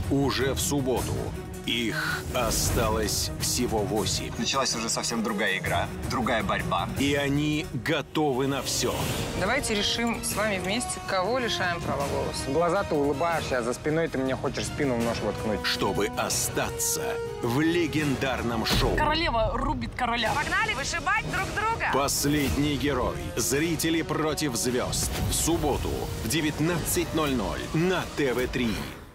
уже в субботу. Их осталось всего 8. Началась уже совсем другая игра, другая борьба. И они готовы на все. Давайте решим с вами вместе, кого лишаем права голоса. В глаза ты улыбаешься, а за спиной ты мне хочешь спину в нож воткнуть. Чтобы остаться в легендарном шоу. Королева рубит короля. Погнали вышибать друг друга. Последний герой. Зрители против звезд. В субботу в 19:00 на ТВ3.